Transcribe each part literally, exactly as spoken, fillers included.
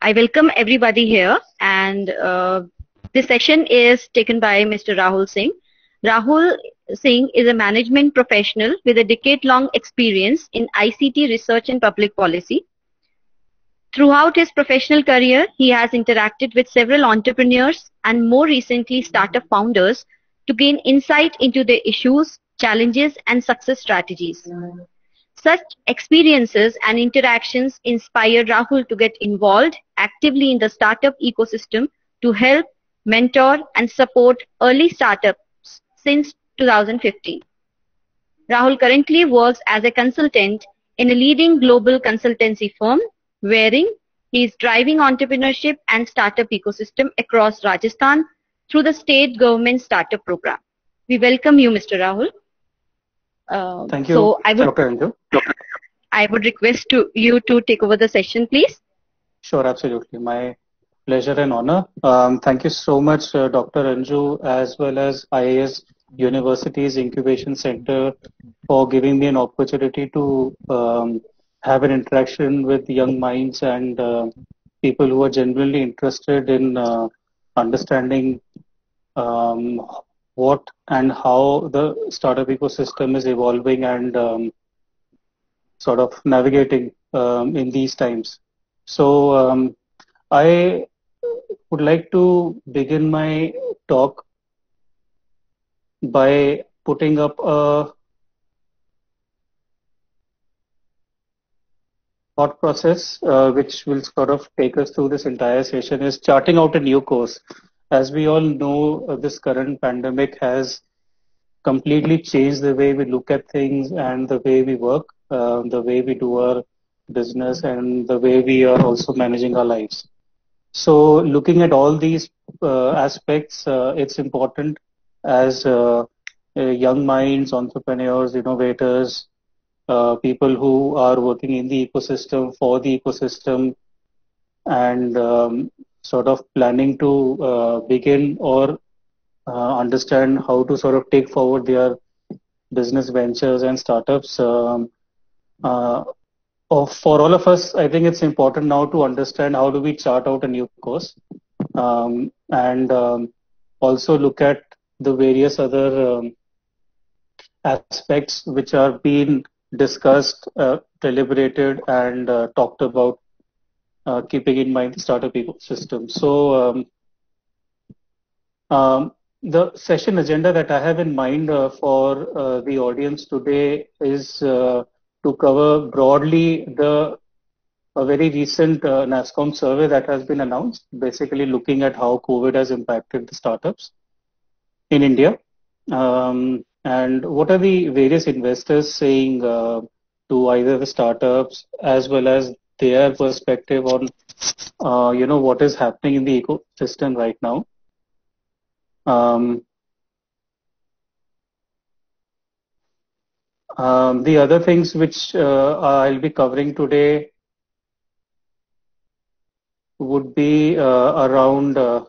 I welcome everybody here, and uh, this session is taken by Mister Rahul Singh. Rahul Singh is a management professional with a decade-long experience in I C T research and public policy. Throughout his professional career, he has interacted with several entrepreneurs and more recently startup founders to gain insight into their issues, challenges, and success strategies. Such experiences and interactions inspired Rahul to get involved actively in the startup ecosystem to help, mentor, and support early startups since two thousand fifteen. Rahul currently works as a consultant in a leading global consultancy firm, wherein he is driving entrepreneurship and startup ecosystem across Rajasthan through the state government startup program. We welcome you, Mister Rahul. Uh, Thank you, so I would, Doctor Anju. I would request to you to take over the session, please. Sure, absolutely. My pleasure and honor. Um, thank you so much, uh, Doctor Anju, as well as I A S University's Incubation Center for giving me an opportunity to um, have an interaction with young minds and uh, people who are genuinely interested in uh, understanding um, what and how the startup ecosystem is evolving and um, sort of navigating um, in these times. So um, I would like to begin my talk by putting up a thought process uh, which will sort of take us through this entire session is charting out a new course. As we all know, uh, this current pandemic has completely changed the way we look at things and the way we work, uh, the way we do our business, and the way we are also managing our lives. So looking at all these uh, aspects, uh, it's important as uh, uh, young minds, entrepreneurs, innovators, uh, people who are working in the ecosystem, for the ecosystem, and um, sort of planning to uh, begin or uh, understand how to sort of take forward their business ventures and startups. Um, uh, of, for all of us, I think it's important now to understand how do we chart out a new course um, and um, also look at the various other um, aspects which are being discussed, uh, deliberated, and uh, talked about, uh, keeping in mind the startup ecosystem. So um, um, the session agenda that I have in mind uh, for uh, the audience today is uh, to cover broadly the a very recent uh, NASSCOM survey that has been announced, basically looking at how COVID has impacted the startups in India. Um, and what are the various investors saying uh, to either the startups as well as their perspective on, uh, you know, what is happening in the ecosystem right now. Um, um, the other things which uh, I'll be covering today would be uh, around uh,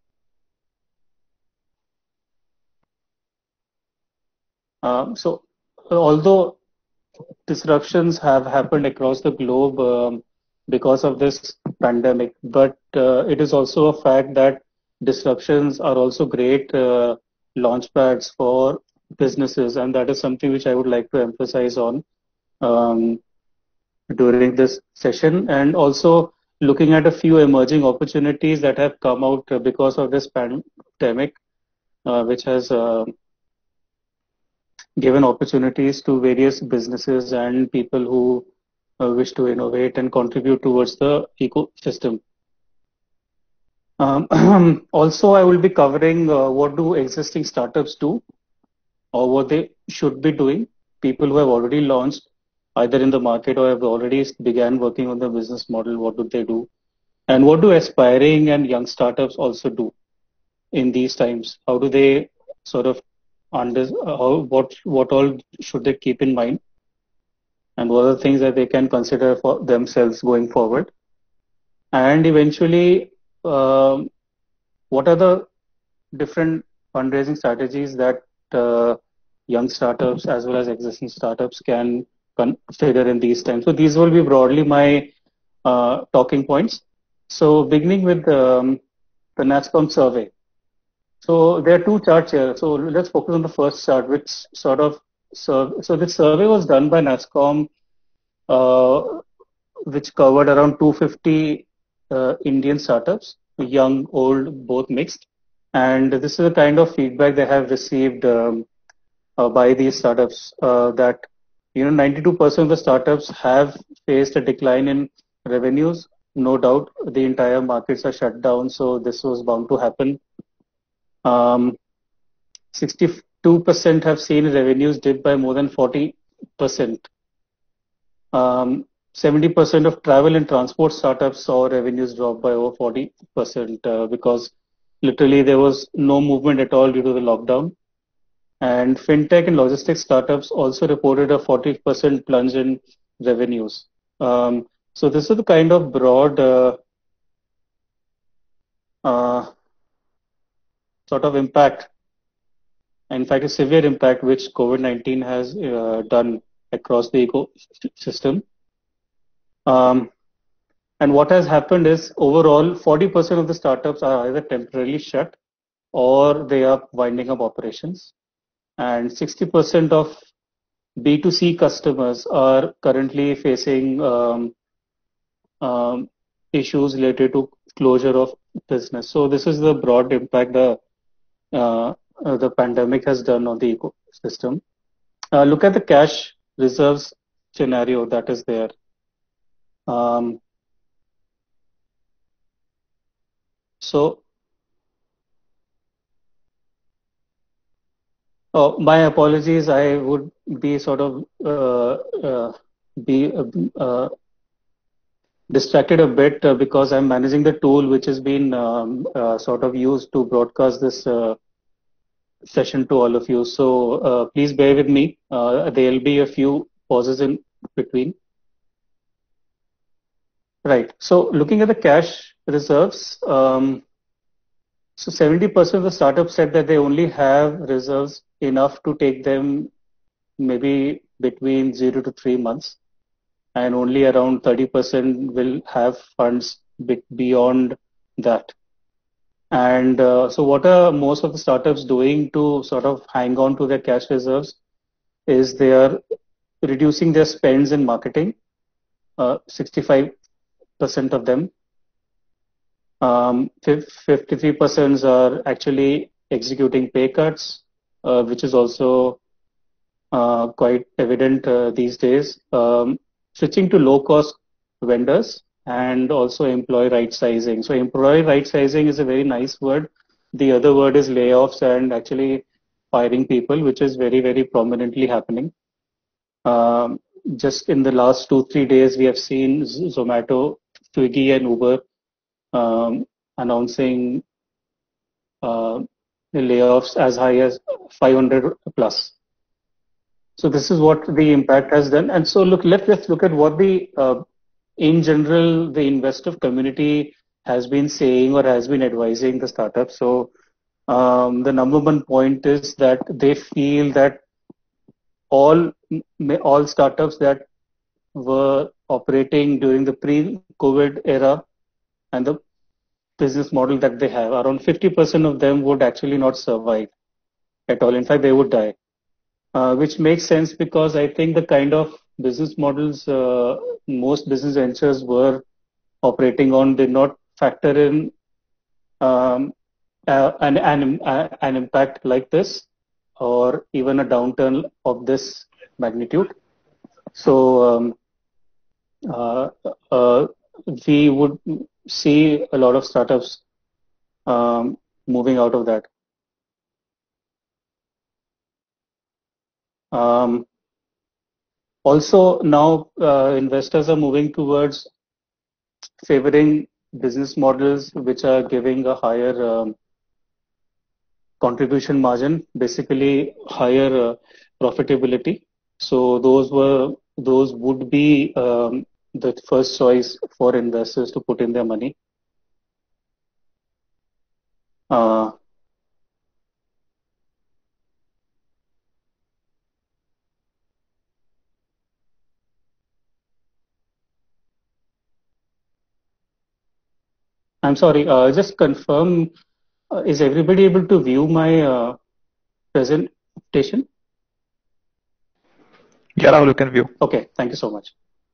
um, so although disruptions have happened across the globe um, because of this pandemic, but uh, it is also a fact that disruptions are also great uh, launch pads for businesses, and that is something which I would like to emphasize on um, during this session, and also looking at a few emerging opportunities that have come out because of this pandemic, uh, which has uh, given opportunities to various businesses and people who uh, wish to innovate and contribute towards the ecosystem. Um, also, I will be covering uh, what do existing startups do or what they should be doing. People who have already launched either in the market or have already began working on the business model, what do they do? And what do aspiring and young startups also do in these times? How do they sort of under how, what what all should they keep in mind, and what are the things that they can consider for themselves going forward, and eventually um, what are the different fundraising strategies that uh, young startups as well as existing startups can consider in these times. So these will be broadly my uh, talking points. So beginning with um, the NASSCOM survey. So there are two charts here. So let's focus on the first chart, which sort of so so this survey was done by NASSCOM, uh, which covered around two hundred fifty uh, Indian startups, young, old, both mixed. And this is the kind of feedback they have received um, uh, by these startups uh, that you know ninety-two percent of the startups have faced a decline in revenues. No doubt, the entire markets are shut down, so this was bound to happen. Um, sixty-two percent have seen revenues dip by more than forty percent. Um, seventy percent of travel and transport startups saw revenues drop by over forty percent uh, because literally there was no movement at all due to the lockdown. And fintech and logistics startups also reported a forty percent plunge in revenues. Um, so this is the kind of broad uh, uh, sort of impact, in fact, a severe impact which COVID nineteen has uh, done across the ecosystem. Um, and what has happened is overall forty percent of the startups are either temporarily shut or they are winding up operations. And sixty percent of B two C customers are currently facing um, um, issues related to closure of business. So this is the broad impact the uh, uh, the pandemic has done on the ecosystem. Uh, look at the cash reserves scenario that is there. Um, so, oh, my apologies. I would be sort of uh, uh, be uh, uh, distracted a bit uh, because I'm managing the tool which has been um, uh, sort of used to broadcast this uh, session to all of you. So uh, please bear with me. Uh, there'll be a few pauses in between. Right. So looking at the cash reserves, um, so seventy percent of the startups said that they only have reserves enough to take them maybe between zero to three months, and only around thirty percent will have funds beyond that. And uh, so, what are most of the startups doing to sort of hang on to their cash reserves? Is they are reducing their spends in marketing, uh, sixty-five percent of them. Um, fifty-three percent are actually executing pay cuts, uh, which is also uh, quite evident uh, these days. Um, switching to low-cost vendors and also employee right sizing. So employee right sizing is a very nice word. The other word is layoffs and actually firing people, which is very, very prominently happening. Um, just in the last two, three days, we have seen Zomato, Swiggy, and Uber um, announcing uh, layoffs as high as five hundred plus. So this is what the impact has done. And so look, let's let's look at what the uh, in general the investor community has been saying or has been advising the startups. So um, the number one point is that they feel that all all startups that were operating during the pre-COVID era and the business model that they have, around fifty percent of them would actually not survive at all. In fact, they would die, uh, which makes sense because I think the kind of business models uh, most business ventures were operating on did not factor in um, uh, an, an, uh, an impact like this or even a downturn of this magnitude. So um, uh, uh, we would see a lot of startups um, moving out of that. Um, also, now uh, investors are moving towards favoring business models which are giving a higher um, contribution margin, basically higher uh, profitability. So those were those would be um, the first choice for investors to put in their money. Uh, I'm sorry, uh, just confirm, uh, is everybody able to view my uh, presentation? Yeah, Rahul, you can view. Okay, thank you so much.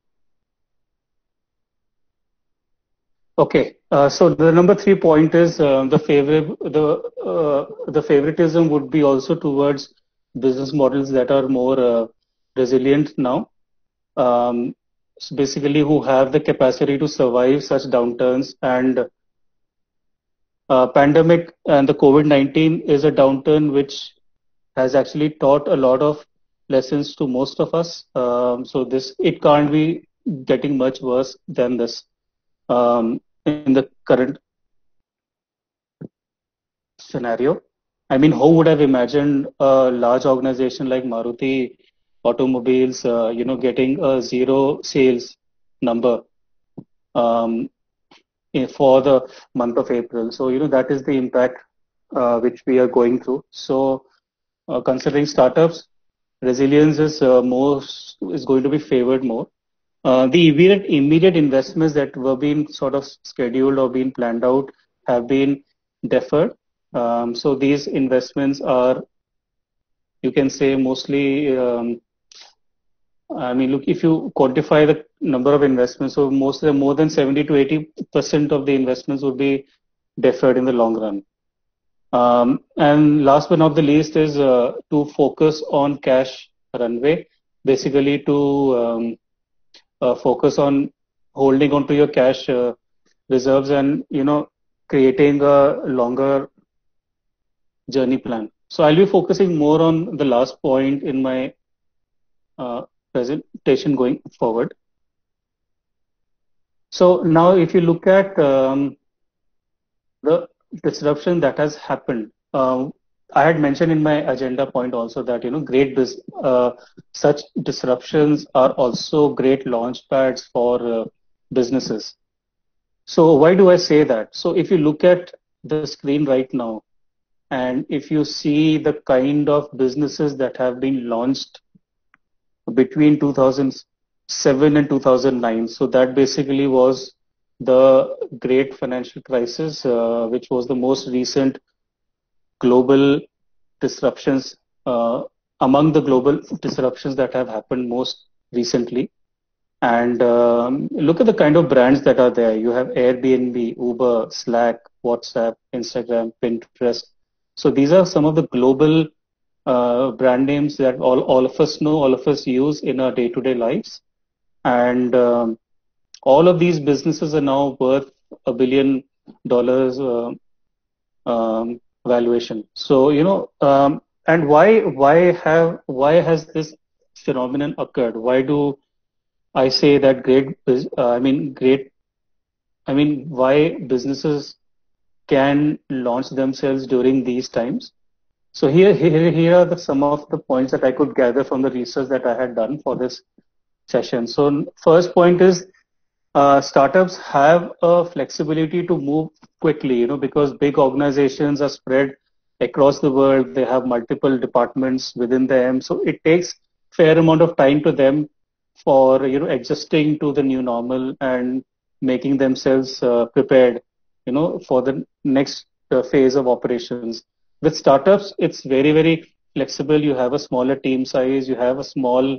Okay, uh, so the number three point is uh, the favor the uh, the favoritism would be also towards business models that are more uh, resilient now. Um, so basically, who have the capacity to survive such downturns, and uh, pandemic and the COVID nineteen is a downturn which has actually taught a lot of lessons to most of us. Um, so this it can't be getting much worse than this um, in the current scenario. I mean, who would have imagined a large organization like Maruti Automobiles, uh, you know, getting a zero sales number um, in- for the month of April? So, you know, that is the impact uh, which we are going through. So, uh, considering startups, resilience is uh, more is going to be favored more. Uh, the immediate immediate investments that were being sort of scheduled or being planned out have been deferred. Um, so these investments are, you can say, mostly. Um, I mean, look, if you quantify the number of investments, so most more than seventy to eighty percent of the investments would be deferred in the long run. Um, and last but not the least is uh, to focus on cash runway, basically to um, uh, focus on holding on to your cash uh, reserves and, you know, creating a longer journey plan. So I'll be focusing more on the last point in my uh, presentation going forward. So now if you look at um, the disruption that has happened, um, I had mentioned in my agenda point also that, you know, great bis- uh, such disruptions are also great launch pads for uh, businesses. So why do I say that? So if you look at the screen right now, and if you see the kind of businesses that have been launched between two thousand seven and two thousand nine, so that basically was the great financial crisis, uh, which was the most recent global disruptions, uh, among the global disruptions that have happened most recently. And um, look at the kind of brands that are there. You have Airbnb, Uber, Slack, WhatsApp, Instagram, Pinterest. So these are some of the global uh, brand names that all, all of us know, all of us use in our day-to-day lives. And um, all of these businesses are now worth a billion dollars uh, um, valuation. So, you know, um, and why why have why has this phenomenon occurred? Why do I say that great, uh, I mean, great, I mean, why businesses can launch themselves during these times? So here, here, here are the, some of the points that I could gather from the research that I had done for this session. So first point is uh, startups have a flexibility to move quickly, you know, because big organizations are spread across the world. They have multiple departments within them. So it takes fair amount of time to them for, you know, adjusting to the new normal and making themselves uh, prepared, you know, for the next uh, phase of operations. With startups, it's very, very flexible. You have a smaller team size, you have a small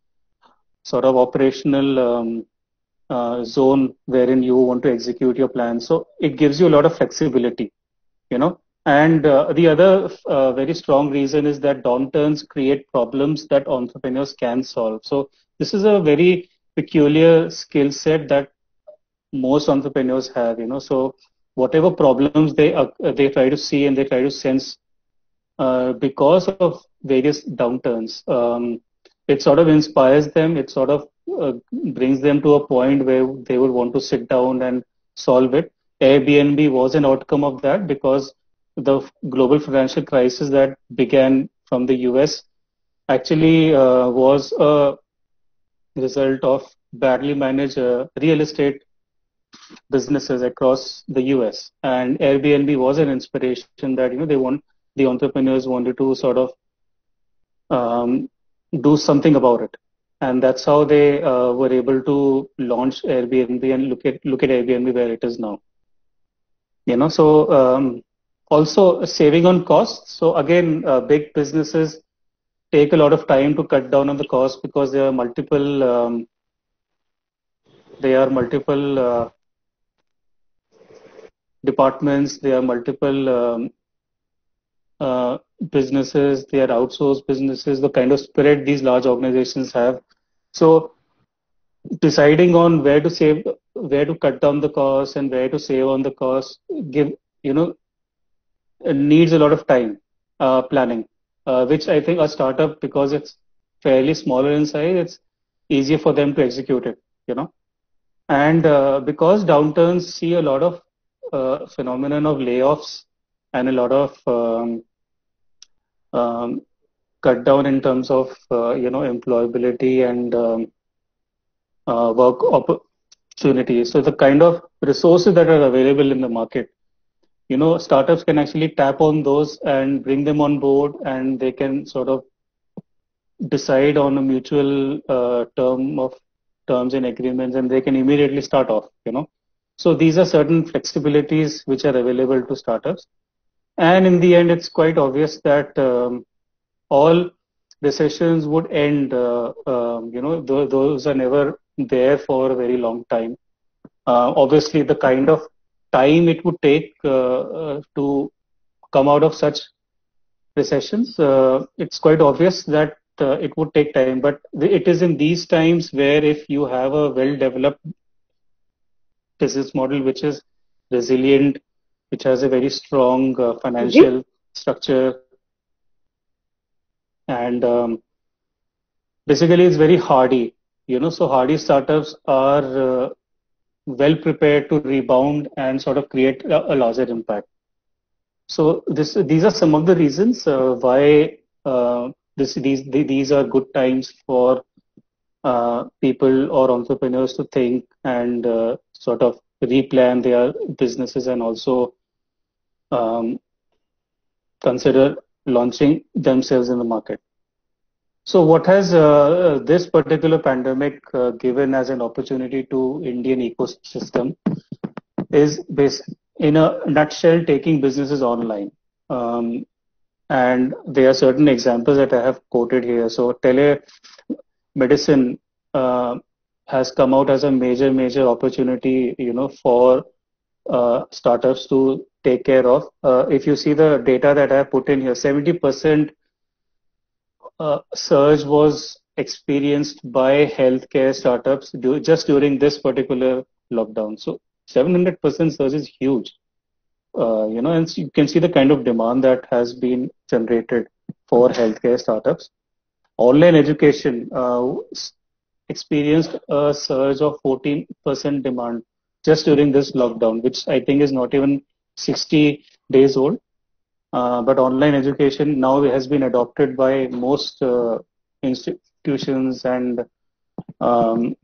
sort of operational um, uh, zone wherein you want to execute your plan. So it gives you a lot of flexibility, you know. And uh, the other uh, very strong reason is that downturns create problems that entrepreneurs can solve. So this is a very peculiar skill set that most entrepreneurs have, you know. So whatever problems they uh, they try to see and they try to sense uh, because of various downturns, um, it sort of inspires them. It sort of uh, brings them to a point where they would want to sit down and solve it. Airbnb was an outcome of that because the global financial crisis that began from the U S actually uh, was a result of badly managed uh, real estate businesses across the U S. And Airbnb was an inspiration that, you know, they want the entrepreneurs wanted to sort of um, do something about it, and that's how they uh, were able to launch Airbnb and look at look at Airbnb where it is now. You know, so um, also saving on costs. So again, uh, big businesses take a lot of time to cut down on the cost because there are multiple um, there are multiple uh, departments, there are multiple um, uh, businesses, they are outsourced businesses, the kind of spread these large organizations have. So deciding on where to save, where to cut down the cost and where to save on the cost, give, you know, it needs a lot of time uh, planning, uh, which I think a startup, because it's fairly smaller in size, it's easier for them to execute it, you know. And uh, because downturns see a lot of uh, phenomenon of layoffs and a lot of um, um, cut down in terms of uh, you know employability and um, uh, work opportunities. So the kind of resources that are available in the market, you know, startups can actually tap on those and bring them on board, and they can sort of decide on a mutual uh, term of terms and agreements, and they can immediately start off, you know. So these are certain flexibilities which are available to startups. And in the end, it's quite obvious that um, all recessions would end. Uh, um, you know, th- those are never there for a very long time. Uh, obviously, the kind of time it would take uh, uh, to come out of such recessions, uh, it's quite obvious that uh, it would take time. But it is in these times where if you have a well-developed business model which is resilient, which has a very strong uh, financial structure, and um, basically it's very hardy. You know, so hardy startups are uh, well prepared to rebound and sort of create a, a larger impact. So this, these are some of the reasons uh, why uh, this, these, these are good times for uh, people or entrepreneurs to think and uh, sort of replan their businesses and also um, consider launching themselves in the market. So what has uh, this particular pandemic uh, given as an opportunity to Indian ecosystem is based, in a nutshell, taking businesses online. Um, and there are certain examples that I have quoted here. So telemedicine uh, has come out as a major, major opportunity, you know, for uh, startups to take care of. Uh, if you see the data that I have put in here, seventy percent uh, surge was experienced by healthcare startups do, just during this particular lockdown. So seven hundred percent surge is huge. Uh, you know, and you can see the kind of demand that has been generated for healthcare startups. Online education uh, experienced a surge of fourteen percent demand just during this lockdown, which I think is not even sixty days old. Uh, but online education now has been adopted by most uh, institutions and um,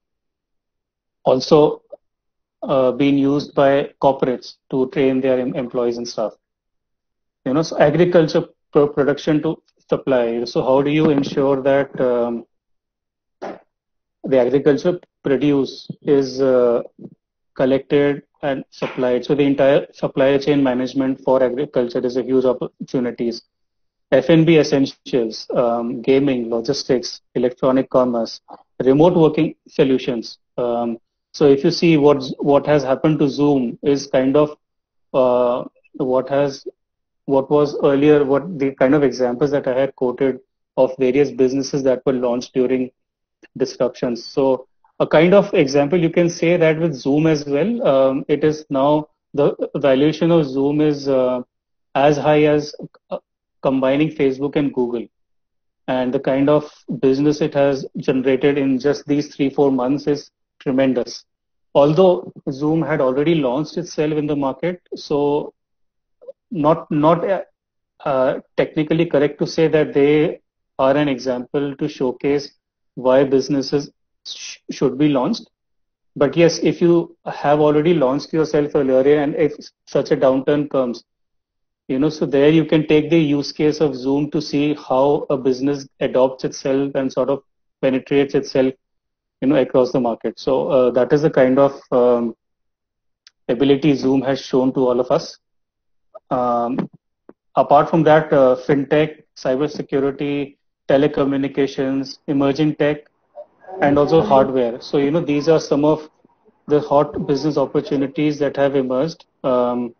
also uh, being used by corporates to train their em- employees and staff. You know, so agriculture pro- production to supply. So how do you ensure that um, the agriculture produce is uh, collected and supplied? So the entire supply chain management for agriculture is a huge opportunities. F and B essentials, um, gaming, logistics, electronic commerce, remote working solutions. Um, so if you see what what has happened to Zoom is kind of uh, what has what was earlier, what the kind of examples that I had quoted of various businesses that were launched during disruptions. So a kind of example you can say that with Zoom as well. Um, it is now the valuation of Zoom is uh, as high as uh, combining Facebook and Google. And the kind of business it has generated in just these three, four months is tremendous. Although Zoom had already launched itself in the market, so not not uh, uh, technically correct to say that they are an example to showcase why businesses sh- should be launched. But yes, if you have already launched yourself earlier and if such a downturn comes, you know, so there you can take the use case of Zoom to see how a business adopts itself and sort of penetrates itself, you know, across the market. So uh, that is the kind of um, ability Zoom has shown to all of us. Um, apart from that, uh, fintech, cybersecurity, telecommunications, emerging tech, and also hardware. So, you know, these are some of the hot business opportunities that have emerged um,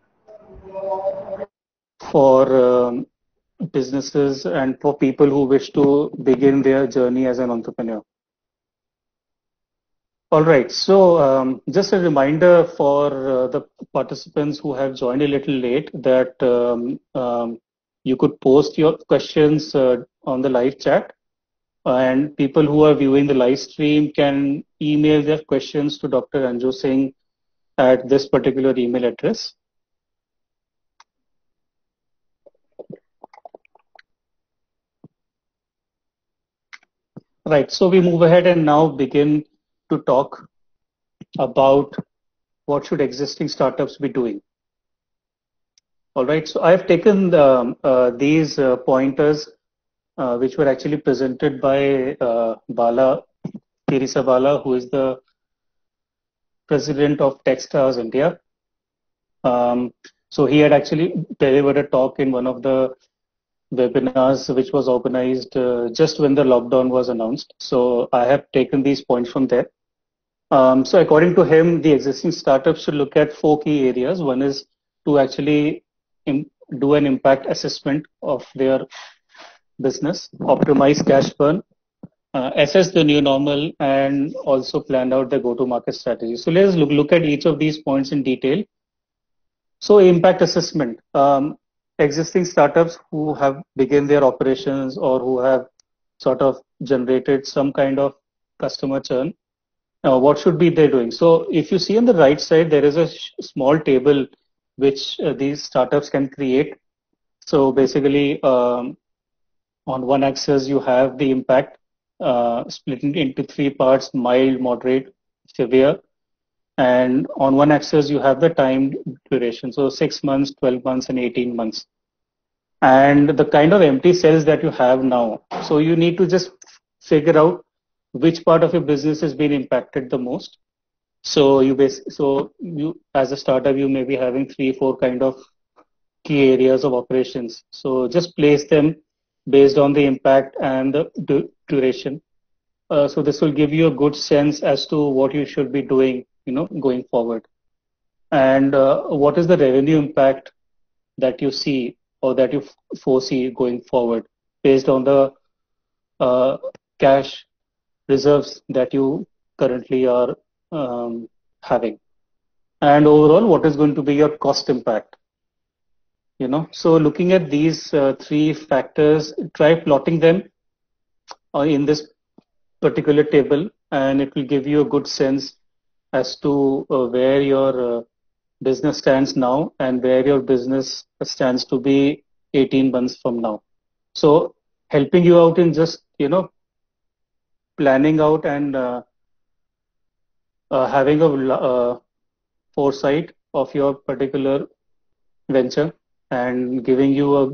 for um, businesses and for people who wish to begin their journey as an entrepreneur. All right, so um, just a reminder for uh, the participants who have joined a little late that um, um, you could post your questions uh, on the live chat, and people who are viewing the live stream can email their questions to Doctor Anju Singh at this particular email address. Right, so we move ahead and now begin to talk about what should existing startups be doing. All right, so I've taken the, uh, these uh, pointers uh, which were actually presented by uh, Bala Tirisawala, who is the president of Techstars India. Um, so he had actually delivered a talk in one of the webinars which was organized uh, just when the lockdown was announced. So I have taken these points from there. Um, so according to him, the existing startups should look at four key areas. One is to actually im- do an impact assessment of their business, optimize cash burn, uh, assess the new normal, and also plan out the go-to-market strategy. So let's look, look at each of these points in detail. So impact assessment. Um, existing startups who have begun their operations or who have sort of generated some kind of customer churn, uh, what should be they doing? So if you see on the right side, there is a sh- small table which uh, these startups can create. So basically, um, on one axis, you have the impact uh, split into three parts: mild, moderate, severe. And on one axis, you have the time duration. So six months, twelve months, and eighteen months. And the kind of empty cells that you have now. So you need to just figure out which part of your business has been impacted the most. So you base, so you as a startup, you may be having three, four kind of key areas of operations. So just place them based on the impact and the du- duration. Uh, so this will give you a good sense as to what you should be doing, you know, going forward. And uh, what is the revenue impact that you see or that you f- foresee going forward based on the uh, cash reserves that you currently are um, having? And overall, what is going to be your cost impact? You know, so looking at these uh, three factors, try plotting them uh, in this particular table, and it will give you a good sense as to uh, where your uh, business stands now and where your business stands to be eighteen months from now. So helping you out in just, you know, planning out and uh, uh, having a uh, foresight of your particular venture and giving you a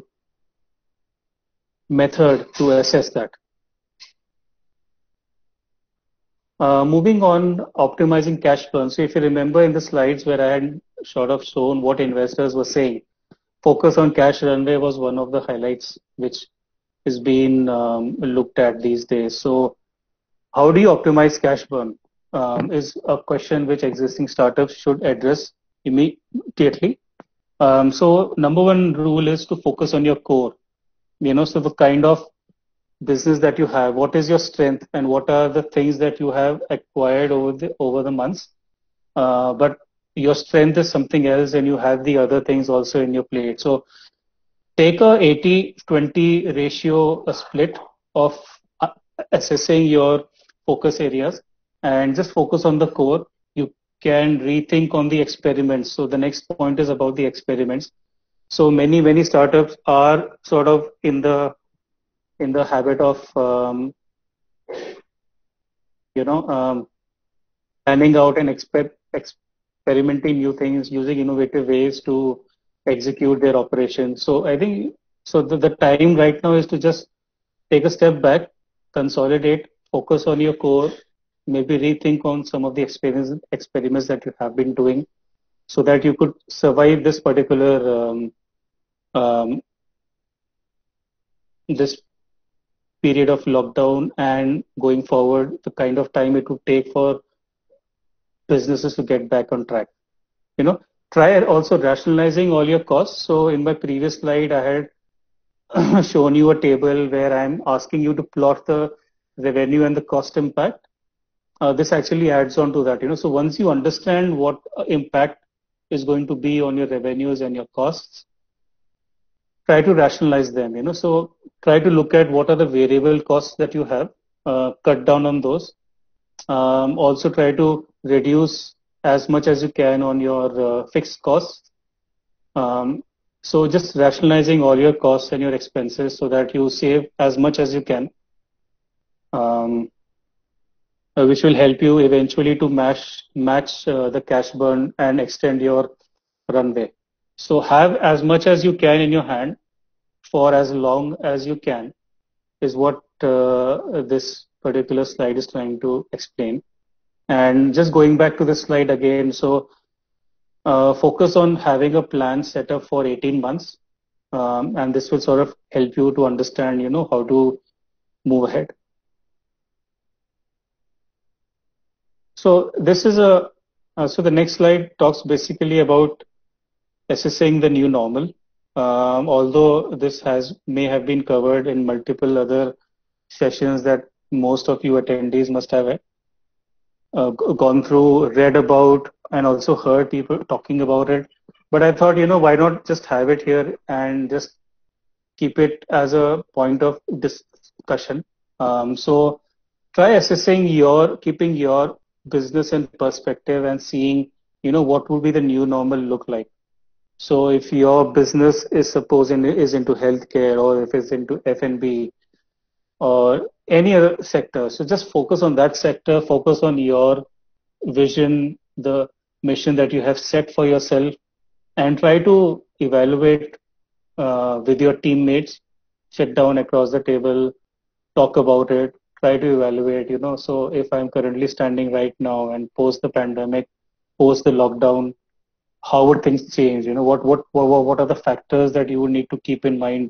method to assess that. Uh, moving on, optimizing cash burn. So if you remember in the slides where I had sort of shown what investors were saying, focus on cash runway was one of the highlights which is being um, looked at these days. So how do you optimize cash burn um, is a question which existing startups should address immediately. Um, so number one rule is to focus on your core. You know, so the kind of business that you have, what is your strength and what are the things that you have acquired over the over the months, uh, but your strength is something else and you have the other things also in your plate. So take a eighty twenty ratio, a split of uh, assessing your focus areas and just focus on the core. You can rethink on the experiments. So the next point is about the experiments. So many many startups are sort of in the in the habit of um, you know um, planning out and exper- experimenting new things, using innovative ways to execute their operations. So I think so. The, the time right now is to just take a step back, consolidate, focus on your core, maybe rethink on some of the experiments experiments that you have been doing, so that you could survive this particular um, um, this period of lockdown, and going forward, the kind of time it would take for businesses to get back on track. You know, try also rationalizing all your costs. So in my previous slide, I had shown you a table where I'm asking you to plot the revenue and the cost impact. Uh, this actually adds on to that. You know, so once you understand what uh, impact is going to be on your revenues and your costs, try to rationalize them. You know, so try to look at what are the variable costs that you have, uh, cut down on those. Um, also try to reduce as much as you can on your uh, fixed costs. Um, so just rationalizing all your costs and your expenses so that you save as much as you can, um, uh, which will help you eventually to match match uh, the cash burn and extend your runway. So have as much as you can in your hand for as long as you can is what uh, this particular slide is trying to explain. And just going back to the slide again, so uh, focus on having a plan set up for eighteen months, um, and this will sort of help you to understand, you know, how to move ahead. So this is a, uh, so the next slide talks basically about assessing the new normal. Um, although this has may have been covered in multiple other sessions that most of you attendees must have uh, gone through, read about, and also heard people talking about it. But I thought, you know, why not just have it here and just keep it as a point of discussion. Um, so try assessing your, keeping your business in perspective and seeing, you know, what would be the new normal look like. So if your business is supposing is into healthcare, or if it's into F and B or any other sector, so just focus on that sector, focus on your vision, the mission that you have set for yourself, and try to evaluate uh, with your teammates, sit down across the table, talk about it, try to evaluate, you know, so if I'm currently standing right now and post the pandemic, post the lockdown, how would things change? You know, what what what, what are the factors that you would need to keep in mind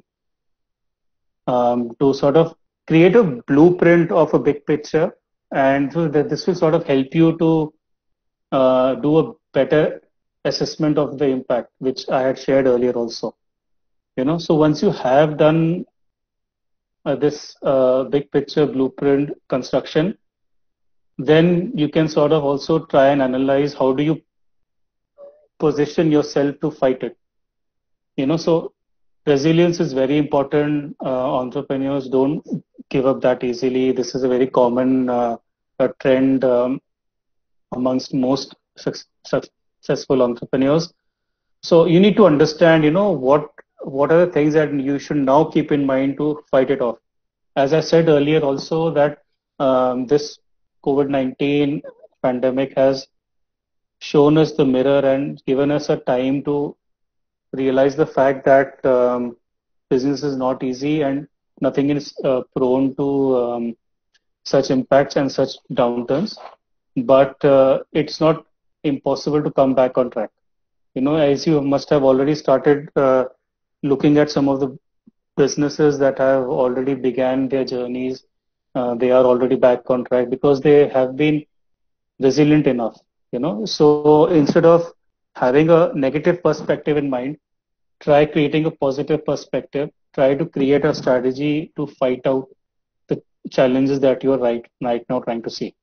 um, to sort of create a blueprint of a big picture, and so that this will sort of help you to uh, do a better assessment of the impact, which I had shared earlier also. You know, so once you have done uh, this uh, big picture blueprint construction, then you can sort of also try and analyze how do you position yourself to fight it. You know, so resilience is very important. Uh, entrepreneurs don't give up that easily. This is a very common uh, a trend um, amongst most successful entrepreneurs. So you need to understand, you know, what what are the things that you should now keep in mind to fight it off. As I said earlier also that um, this COVID nineteen pandemic has shown us the mirror and given us a time to realize the fact that um, business is not easy and nothing is uh, prone to um, such impacts and such downturns. But uh, it's not impossible to come back on track. You know, as you must have already started uh, looking at some of the businesses that have already began their journeys, uh, they are already back on track because they have been resilient enough, you know. So instead of having a negative perspective in mind, try creating a positive perspective, try to create a strategy to fight out the challenges that you are right, right now trying to see.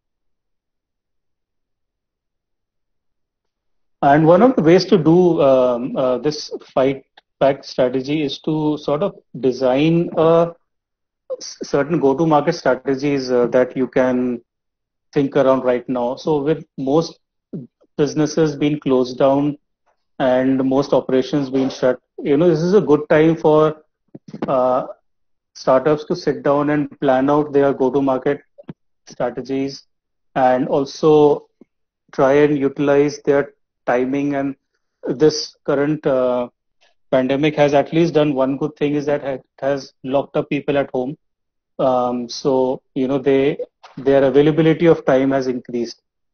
And one of the ways to do um, uh, this fight back strategy is to sort of design a certain go-to-market strategies uh, that you can think around right now. So with most businesses being closed down and most operations being shut, you know, this is a good time for uh, startups to sit down and plan out their go-to-market strategies and also try and utilize their timing. And this current uh, pandemic has at least done one good thing, is that it has locked up people at home. Um, so, you know, they their availability of time has increased.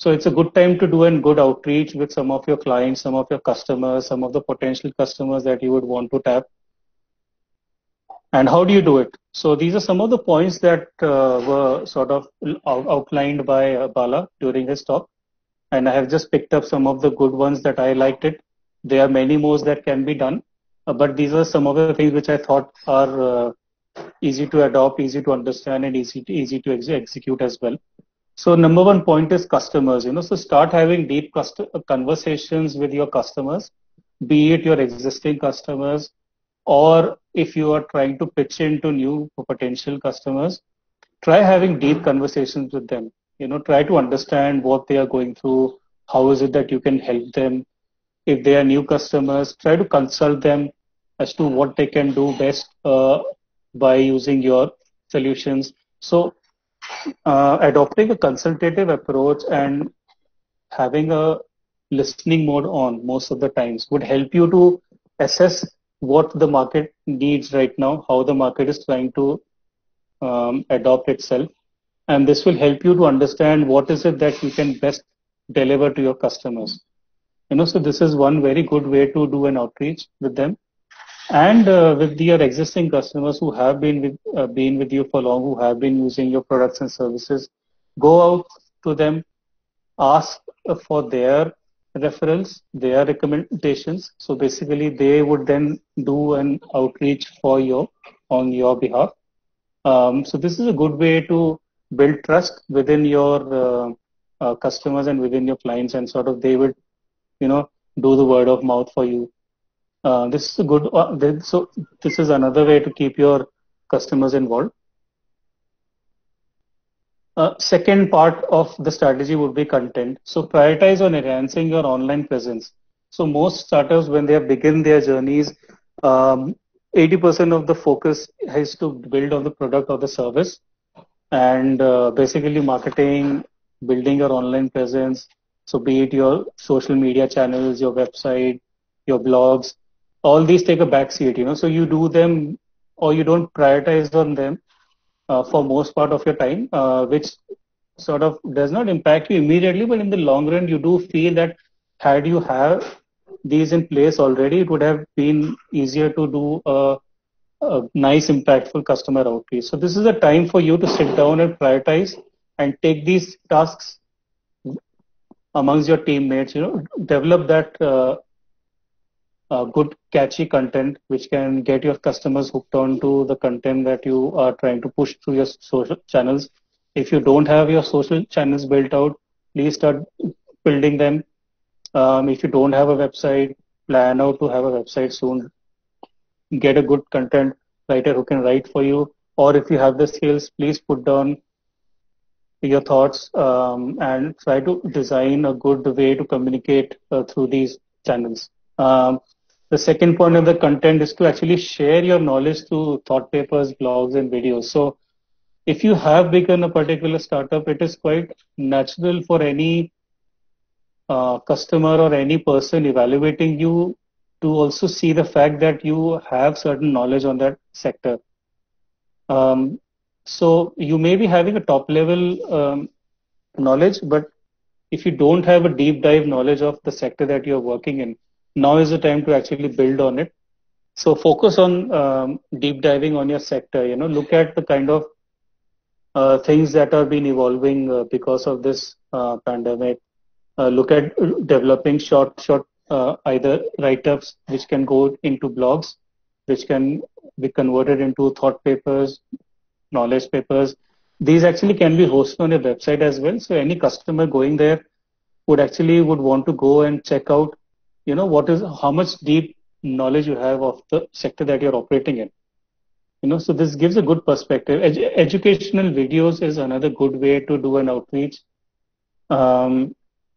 So it's a good time to do a good outreach with some of your clients, some of your customers, some of the potential customers that you would want to tap. And how do you do it? So these are some of the points that uh, were sort of out- outlined by uh, Bala during his talk. And I have just picked up some of the good ones that I liked it. There are many more that can be done, uh, but these are some of the things which I thought are uh, easy to adopt, easy to understand, and easy to, easy to ex- execute as well. So number one point is customers. You know, so start having deep cust- conversations with your customers, be it your existing customers, or if you are trying to pitch into new potential customers, try having deep conversations with them. You know, try to understand what they are going through. How is it that you can help them? If they are new customers, try to consult them as to what they can do best uh, by using your solutions. So, uh, adopting a consultative approach and having a listening mode on most of the times would help you to assess what the market needs right now, how the market is trying to um, adopt itself, and this will help you to understand what is it that you can best deliver to your customers. You know, so this is one very good way to do an outreach with them. And uh, with your existing customers who have been with uh, been with you for long, who have been using your products and services, go out to them, ask for their referrals, their recommendations. So basically, they would then do an outreach for you on your behalf. Um, so this is a good way to build trust within your uh, uh, customers and within your clients, and sort of they would, you know, do the word of mouth for you. Uh, this is a good. Uh, this, so this is another way to keep your customers involved. Uh, second part of the strategy would be content. So prioritize on enhancing your online presence. So most startups, when they begin their journeys, um, eighty percent of the focus has to build on the product or the service, and uh, basically marketing, building your online presence. So be it your social media channels, your website, your blogs, all these take a back seat, you know. So you do them or you don't prioritize on them uh, for most part of your time, uh, which sort of does not impact you immediately, but in the long run, you do feel that had you have these in place already, it would have been easier to do a, a nice, impactful customer outreach. So this is a time for you to sit down and prioritize and take these tasks amongst your teammates. You know, develop that uh, uh, good, catchy content which can get your customers hooked on to the content that you are trying to push through your social channels. If you don't have your social channels built out, please start building them. Um, if you don't have a website, plan out to have a website soon. Get a good content writer who can write for you. Or if you have the skills, please put down your thoughts um, and try to design a good way to communicate uh, through these channels. Um, the second point of the content is to actually share your knowledge through thought papers, blogs, and videos. So if you have begun a particular startup, it is quite natural for any uh, customer or any person evaluating you to also see the fact that you have certain knowledge on that sector. Um, so you may be having a top level um, knowledge, but if you don't have a deep dive knowledge of the sector that you're working in, now is the time to actually build on it. So focus on um, deep diving on your sector. You know, look at the kind of uh, things that have been evolving uh, because of this uh, pandemic. Uh, look at developing short, short uh, either write-ups which can go into blogs, which can be converted into thought papers, knowledge papers. These actually can be hosted on a website as well. So any customer going there would actually would want to go and check out, you know, what is how much deep knowledge you have of the sector that you're operating in. You know, so this gives a good perspective. Edu- educational videos is another good way to do an outreach. Um,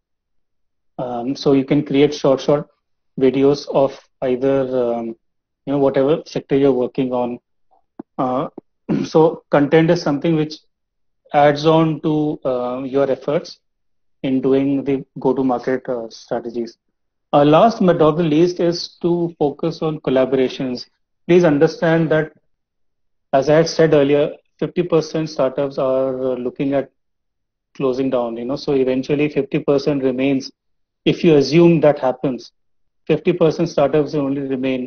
um, so you can create short, short videos of either, um, you know, whatever sector you're working on. Uh, so content is something which adds on to uh, your efforts in doing the go-to-market uh, strategies. Uh, last but not the least is to focus on collaborations. Please understand that, as I had said earlier, fifty percent startups are uh, looking at closing down, you know, so eventually fifty percent remains. If you assume that happens, fifty percent startups will only remain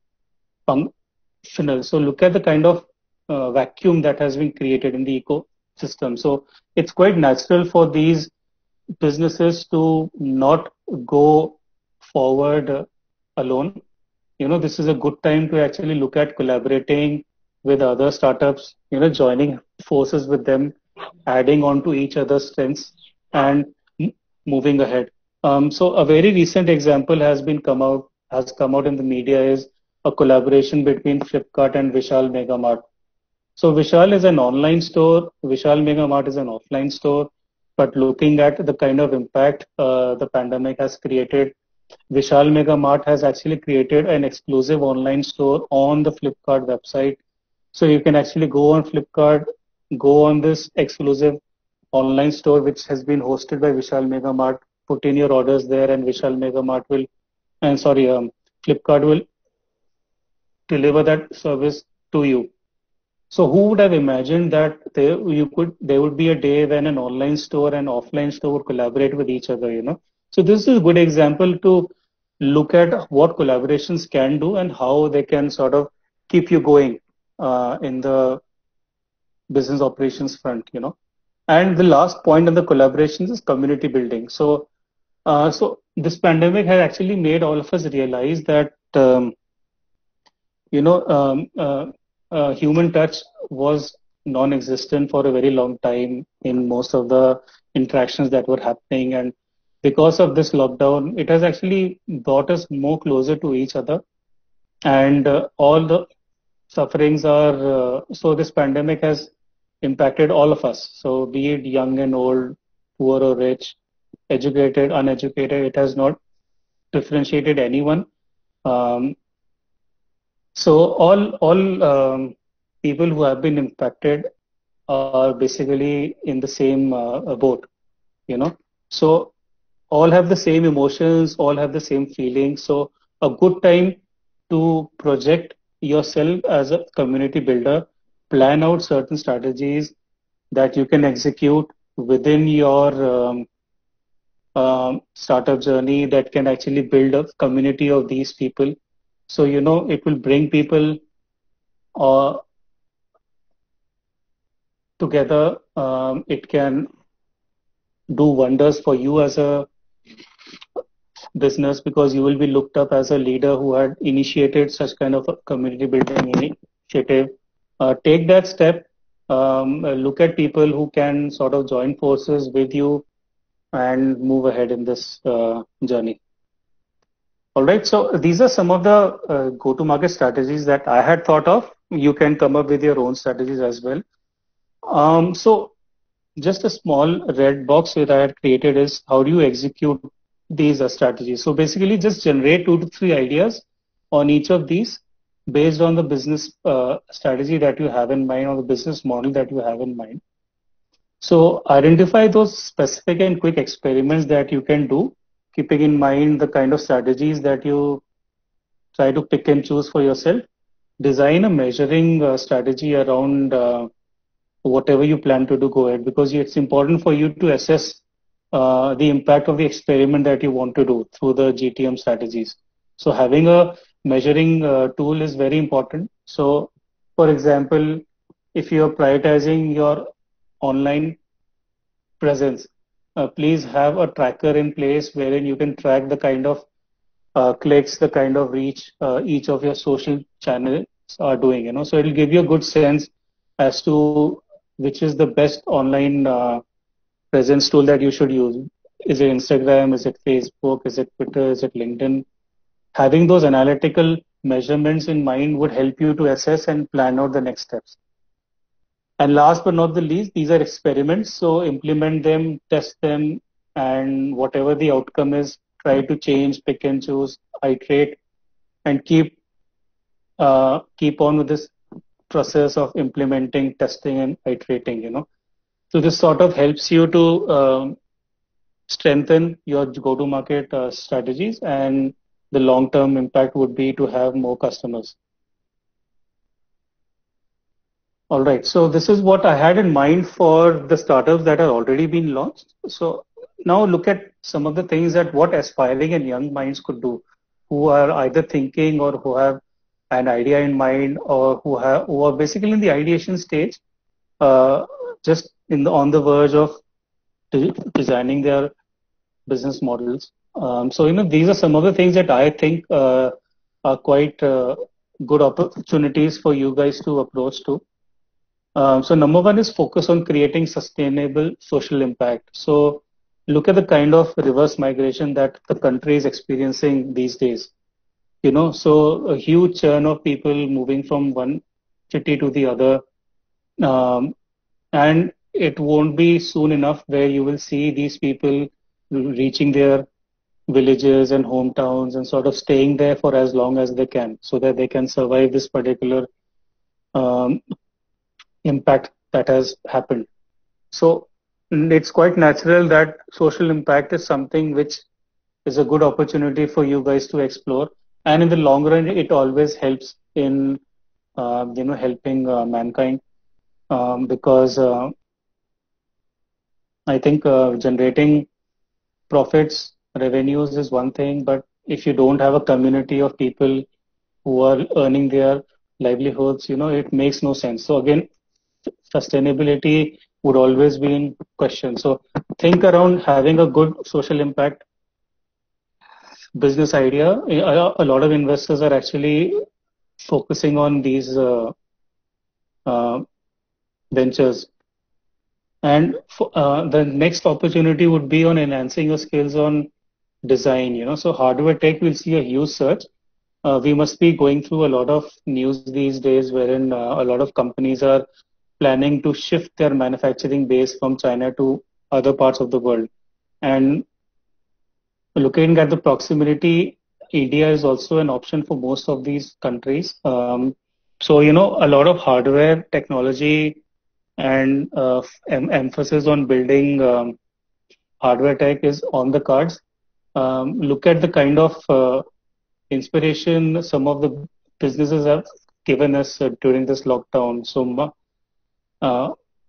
functional. So look at the kind of uh, vacuum that has been created in the ecosystem. So it's quite natural for these businesses to not go forward uh, alone. You know, this is a good time to actually look at collaborating with other startups, you know, joining forces with them, adding on to each other's strengths and m- moving ahead. Um, so a very recent example has been come out has come out in the media is a collaboration between Flipkart and Vishal Mega Mart. So Vishal is an online store, Vishal Mega Mart is an offline store, but looking at the kind of impact uh, the pandemic has created, Vishal Mega Mart has actually created an exclusive online store on the Flipkart website. So you can actually go on Flipkart, go on this exclusive online store which has been hosted by Vishal Mega Mart, put in your orders there, and Vishal Mega Mart will, and sorry, um, Flipkart will deliver that service to you. So who would have imagined that there you could there would be a day when an online store and offline store would collaborate with each other, you know? So this is a good example to look at what collaborations can do and how they can sort of keep you going uh, in the business operations front, you know. And the last point on the collaborations is community building. So, uh, so this pandemic has actually made all of us realize that um, you know um, uh, uh, human touch was non-existent for a very long time in most of the interactions that were happening, and because of this lockdown, it has actually brought us more closer to each other, and uh, all the sufferings are uh, so this pandemic has impacted all of us, so be it young and old, poor or rich, educated, uneducated, it has not differentiated anyone. um, so all all um, people who have been impacted are basically in the same uh, boat, you know. So all have the same emotions, all have the same feelings. So a good time to project yourself as a community builder, plan out certain strategies that you can execute within your um, um, startup journey that can actually build a community of these people. So, you know, it will bring people uh, together. Um, it can do wonders for you as a business because you will be looked up as a leader who had initiated such kind of a community building initiative. Uh, take that step. Um, uh, look at people who can sort of join forces with you and move ahead in this uh, journey. All right. So these are some of the uh, go-to-market strategies that I had thought of. You can come up with your own strategies as well. Um, so just a small red box that I had created is how do you execute these uh, strategies. So basically just generate two to three ideas on each of these based on the business uh, strategy that you have in mind or the business model that you have in mind. So identify those specific and quick experiments that you can do, keeping in mind the kind of strategies that you try to pick and choose for yourself. Design a measuring uh, strategy around uh, whatever you plan to do, go ahead, because it's important for you to assess uh, the impact of the experiment that you want to do through the G T M strategies. So having a measuring uh, tool is very important. So for example, if you're prioritizing your online presence, uh, please have a tracker in place wherein you can track the kind of uh, clicks, the kind of reach uh, each of your social channels are doing. You know, so it'll give you a good sense as to which is the best online uh, presence tool that you should use. Is it Instagram? Is it Facebook? Is it Twitter? Is it LinkedIn? Having those analytical measurements in mind would help you to assess and plan out the next steps. And last but not the least, these are experiments. So implement them, test them, and whatever the outcome is, try to change, pick and choose, iterate, and keep uh, keep on with this process of implementing, testing, and iterating. You know, so this sort of helps you to um, strengthen your go-to-market uh, strategies, and the long-term impact would be to have more customers. All right. So this is what I had in mind for the startups that are already been launched. So now look at some of the things that what aspiring and young minds could do, who are either thinking or who have an idea in mind, or who have who are basically in the ideation stage, uh, just in the on the verge of de- designing their business models. Um, so you know these are some of the things that I think uh, are quite uh, good opportunities for you guys to approach to. Um, so number one is focus on creating sustainable social impact. So look at the kind of reverse migration that the country is experiencing these days. You know, so a huge churn of people moving from one city to the other. Um, and it won't be soon enough where you will see these people reaching their villages and hometowns and sort of staying there for as long as they can so that they can survive this particular um, impact that has happened. So it's quite natural that social impact is something which is a good opportunity for you guys to explore. And in the long run, it always helps in uh, you know helping uh, mankind um, because uh, I think uh, generating profits, revenues is one thing, but if you don't have a community of people who are earning their livelihoods, you know, it makes no sense. So again, sustainability would always be in question. So think around having a good social impact business idea. A, a lot of investors are actually focusing on these uh, uh, ventures. And for, uh, the next opportunity would be on enhancing your skills on design. You know, so hardware tech will see a huge surge. Uh, we must be going through a lot of news these days wherein uh, a lot of companies are planning to shift their manufacturing base from China to other parts of the world. And looking at the proximity, India is also an option for most of these countries. Um, so, you know, a lot of hardware technology and uh, em- emphasis on building um, hardware tech is on the cards. Um, look at the kind of uh, inspiration some of the businesses have given us uh, during this lockdown. So, uh,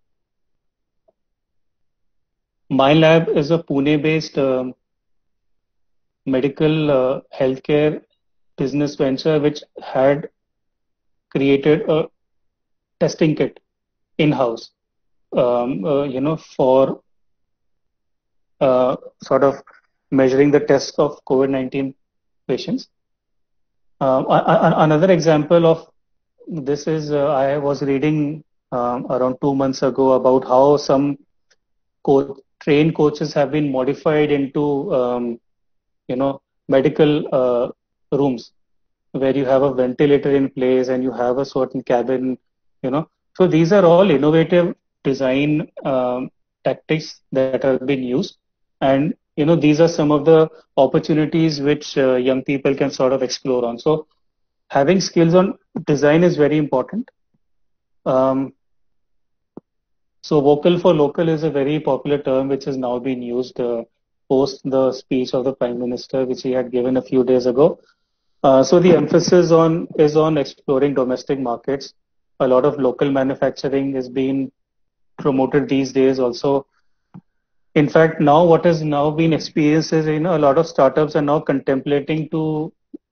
My Lab is a Pune-based um, medical uh, healthcare business venture which had created a testing kit in-house, um, uh, you know, for uh, sort of measuring the test of COVID nineteen patients. Um, a- a- another example of this is uh, I was reading um, around two months ago about how some co- trained coaches have been modified into, um, you know, medical uh, rooms where you have a ventilator in place and you have a certain cabin, you know. So these are all innovative design um, tactics that have been used. And, you know, these are some of the opportunities which uh, young people can sort of explore on. So having skills on design is very important. Um, so vocal for local is a very popular term which has now been used uh, post the speech of the Prime Minister, which he had given a few days ago. Uh, so the emphasis on is on exploring domestic markets. A lot of local manufacturing is being promoted these days also. In fact, now what has now been experienced is, you know, a lot of startups are now contemplating to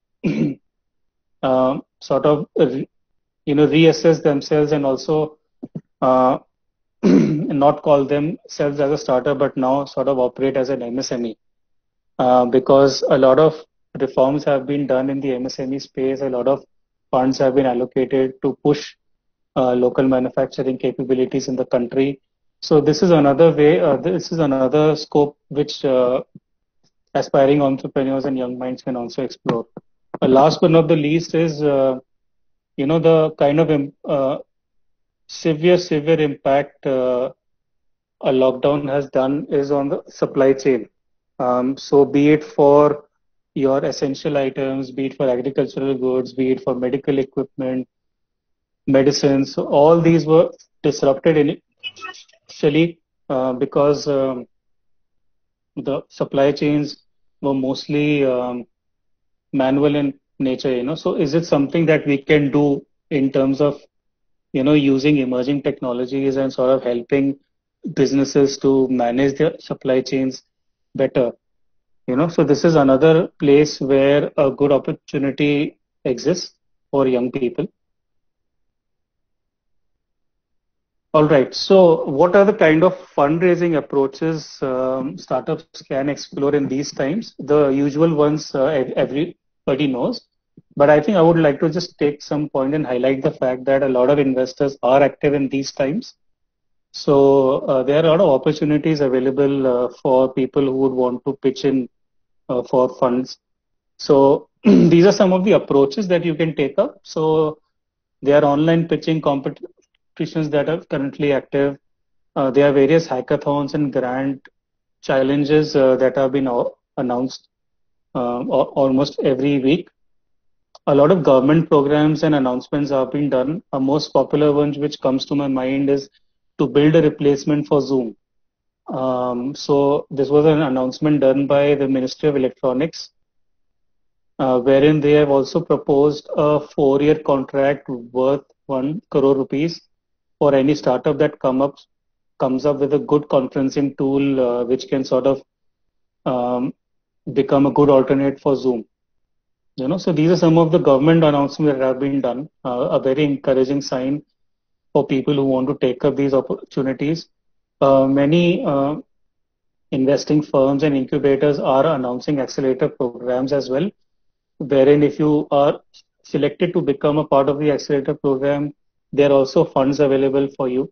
uh, sort of re- you know reassess themselves and also uh, not call themselves as a startup, but now sort of operate as an M S M E. Uh, because a lot of reforms have been done in the M S M E space. A lot of funds have been allocated to push uh, local manufacturing capabilities in the country. So this is another way, uh, this is another scope which uh, aspiring entrepreneurs and young minds can also explore. Uh, last but not the least is, uh, you know, the kind of um, uh, severe, severe impact uh, a lockdown has done is on the supply chain. Um, so be it for your essential items, be it for agricultural goods, be it for medical equipment, medicines, so all these were disrupted initially uh, because um, the supply chains were mostly um, manual in nature, you know. So is it something that we can do in terms of you know, using emerging technologies and sort of helping businesses to manage their supply chains better. You know, so this is another place where a good opportunity exists for young people. All right. So, what are the kind of fundraising approaches um, startups can explore in these times? The usual ones uh, ev- everybody knows, but I think I would like to just take some point and highlight the fact that a lot of investors are active in these times. So, uh, there are a lot of opportunities available uh, for people who would want to pitch in uh, for funds. So, these are some of the approaches that you can take up. So, there are online pitching competitions that are currently active. Uh, there are various hackathons and grant challenges uh, that have been o- announced um, al- almost every week. A lot of government programs and announcements have been done. A most popular one which comes to my mind is to build a replacement for Zoom. Um, so this was an announcement done by the Ministry of Electronics, uh, wherein they have also proposed a four-year contract worth one crore rupees for any startup that come up comes up with a good conferencing tool uh, which can sort of um, become a good alternate for Zoom. You know, so these are some of the government announcements that have been done. Uh, a very encouraging sign for people who want to take up these opportunities. Uh, many uh, investing firms and incubators are announcing accelerator programs as well, wherein if you are selected to become a part of the accelerator program, there are also funds available for you.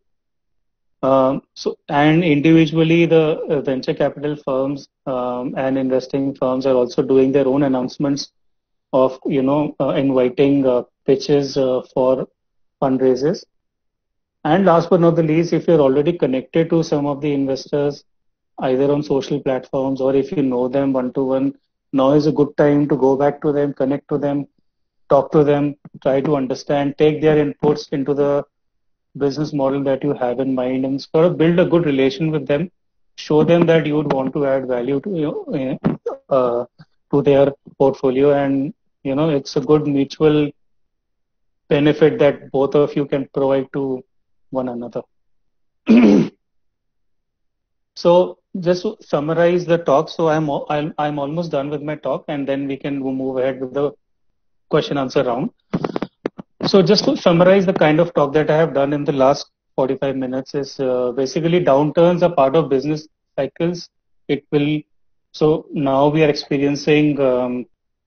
Um, so, and individually, the uh, venture capital firms um, and investing firms are also doing their own announcements of, you know, uh, inviting uh, pitches uh, for fundraisers. And last but not the least, if you're already connected to some of the investors, either on social platforms or if you know them one to one, now is a good time to go back to them, connect to them, talk to them, try to understand, take their inputs into the business model that you have in mind and sort of build a good relation with them. Show them that you would want to add value to you know, uh, to their portfolio, and you know it's a good mutual benefit that both of you can provide to one another. So just to summarize the talk, so I'm I'm I'm almost done with my talk, and then we can move ahead with the question answer round. So just to summarize the kind of talk that I have done in the last forty-five minutes is uh, basically downturns are part of business cycles. It will, so now we are experiencing um,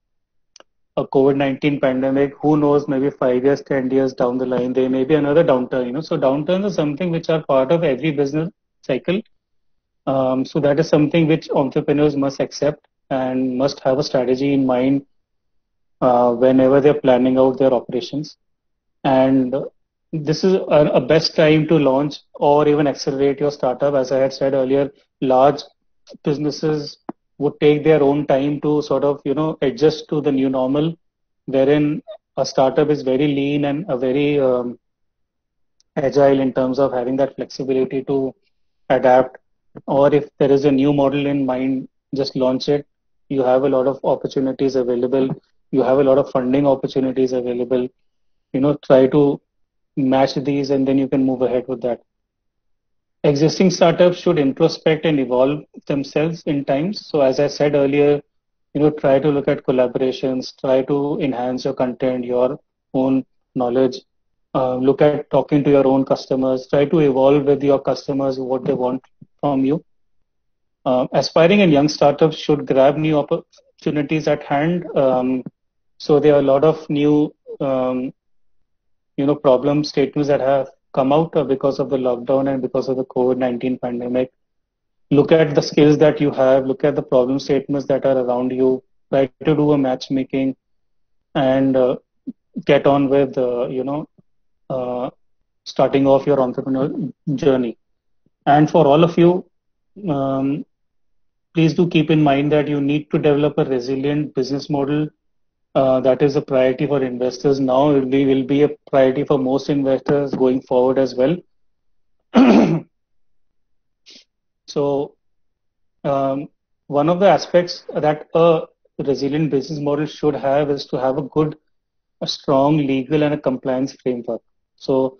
a COVID nineteen pandemic. Who knows, maybe five years, ten years down the line, there may be another downturn, you know. So downturns are something which are part of every business cycle. Um, so that is something which entrepreneurs must accept and must have a strategy in mind uh, whenever they're planning out their operations. And this is a, a best time to launch or even accelerate your startup. As I had said earlier, large businesses would take their own time to sort of, you know, adjust to the new normal, wherein a startup is very lean and a very um, agile in terms of having that flexibility to adapt. Or if there is a new model in mind, just launch it. You have a lot of opportunities available. You have a lot of funding opportunities available. You know, try to match these and then you can move ahead with that. Existing startups should introspect and evolve themselves in times. So as I said earlier, you know, try to look at collaborations, try to enhance your content, your own knowledge, uh, look at talking to your own customers, try to evolve with your customers what they want from you. Uh, aspiring and young startups should grab new opportunities at hand. Um, so there are a lot of new um, you know, problem statements that have come out uh, because of the lockdown and because of the COVID nineteen pandemic. Look at the skills that you have, look at the problem statements that are around you, try to do a matchmaking and uh, get on with, uh, you know, uh, starting off your entrepreneurial journey. And for all of you, um, please do keep in mind that you need to develop a resilient business model. Uh, that is a priority for investors now. It will be, will be a priority for most investors going forward as well. So, um, one of the aspects that a resilient business model should have is to have a good, a strong legal and a compliance framework. So,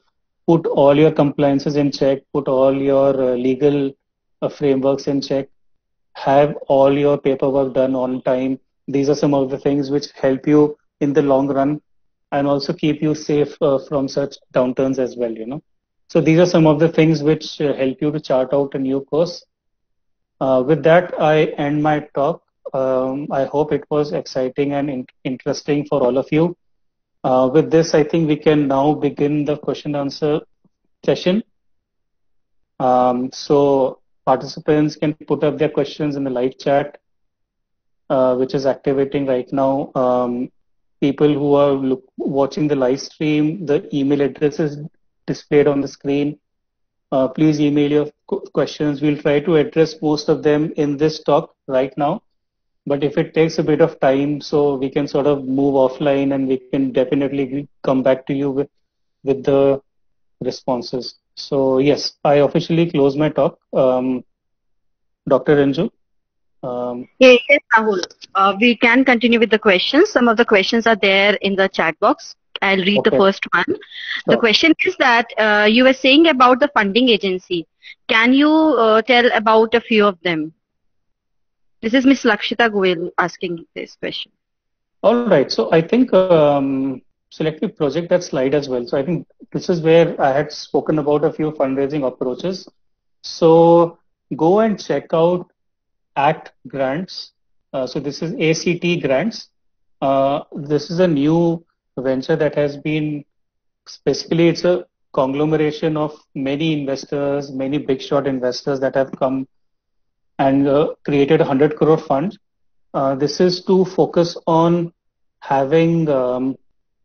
put all your compliances in check, put all your uh, legal uh, frameworks in check, have all your paperwork done on time. These are some of the things which help you in the long run and also keep you safe uh, from such downturns as well, you know. So these are some of the things which uh, help you to chart out a new course. Uh, with that, I end my talk. Um, I hope it was exciting and in- interesting for all of you. Uh, with this, I think we can now begin the question answer session. Um, so participants can put up their questions in the live chat, uh, which is activating right now. Um, people who are look, watching the live stream, the email address is displayed on the screen. Uh, please email your questions. We'll try to address most of them in this talk right now. But if it takes a bit of time, so we can sort of move offline and we can definitely come back to you with, with the responses. So yes, I officially close my talk. Um, Doctor Ranju. Um, Yeah, yes, Rahul. Uh, we can continue with the questions. Some of the questions are there in the chat box. I'll read the okay, first one. The sure. question is that uh, you were saying about the funding agency. Can you uh, tell about a few of them? This is Miss Lakshita Goel asking this question. All right. So I think um, so let me project that slide as well. So I think this is where I had spoken about a few fundraising approaches. So go and check out ACT grants. Uh, so this is A C T grants. Uh, this is a new venture that has been basically it's a conglomeration of many investors, many big shot investors that have come and uh, created a hundred crore fund. Uh, this is to focus on having, um,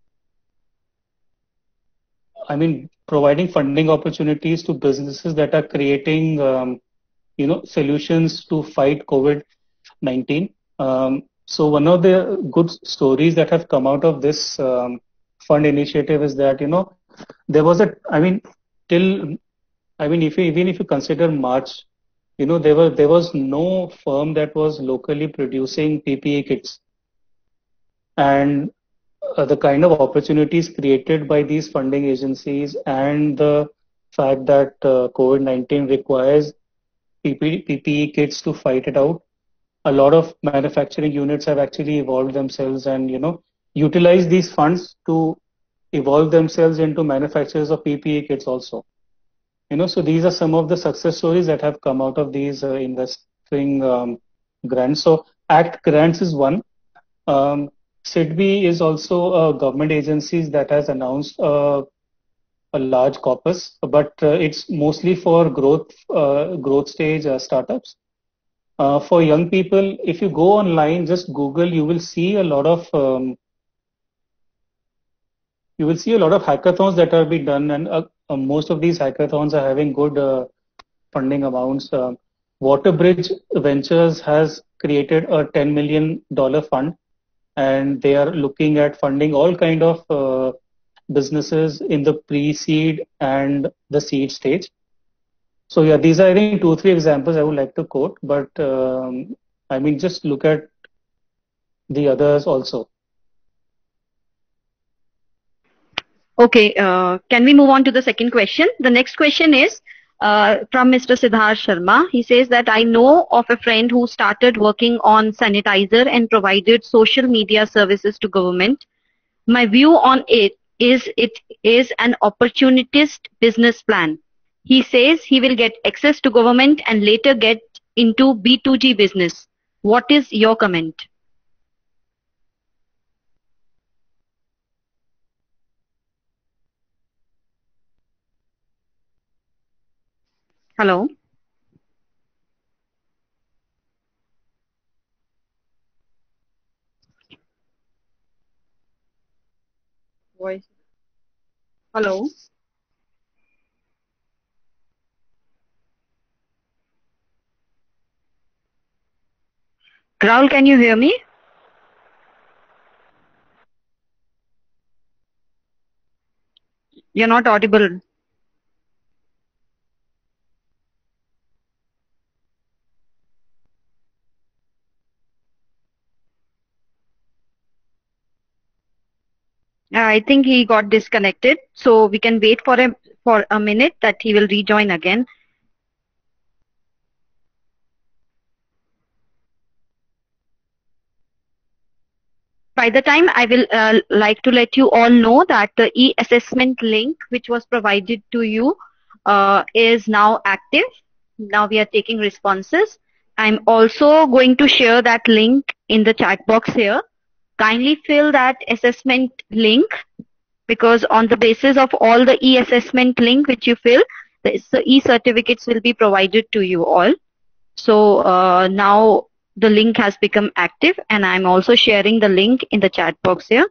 I mean, providing funding opportunities to businesses that are creating, um, you know, solutions to fight COVID nineteen. Um, so one of the good stories that have come out of this um, fund initiative is that, you know, there was a, I mean, till, I mean, if you, even if you consider March, you know, there were there was no firm that was locally producing P P E kits. And uh, the kind of opportunities created by these funding agencies and the fact that uh, COVID nineteen requires P P E kits to fight it out, a lot of manufacturing units have actually evolved themselves and, you know, utilize these funds to evolve themselves into manufacturers of P P E kits also. You know, so these are some of the success stories that have come out of these uh, investing um, grants. So ACT grants is one. Um, SIDBI is also a government agency that has announced uh, a large corpus, but uh, it's mostly for growth uh, growth stage uh, startups. Uh, for young people, if you go online, just Google, you will see a lot of um, you will see a lot of hackathons that are being done, and uh, uh, most of these hackathons are having good uh, funding amounts. Uh, Waterbridge Ventures has created a ten million dollar fund, and they are looking at funding all kind of uh, businesses in the pre-seed and the seed stage. So yeah, these are I think two three examples I would like to quote, but um, I mean just look at the others also. Okay, uh, can we move on to the second question? The next question is uh, from Mister Siddharth Sharma. He says that I know of a friend who started working on sanitizer and provided social media services to government. My view on it is it is an opportunist business plan. He says he will get access to government and later get into B two G business. What is your comment? Hello. Voice. Hello. Rahul, can you hear me? You're not audible. I think he got disconnected. So we can wait for him for a minute that he will rejoin again. By the time, I will uh, like to let you all know that the e-assessment link which was provided to you uh, is now active. Now we are taking responses. I'm also going to share that link in the chat box here. Kindly fill that assessment link, because on the basis of all the e-assessment link which you fill, the e-certificates will be provided to you all. So uh, now the link has become active, and I'm also sharing the link in the chat box here.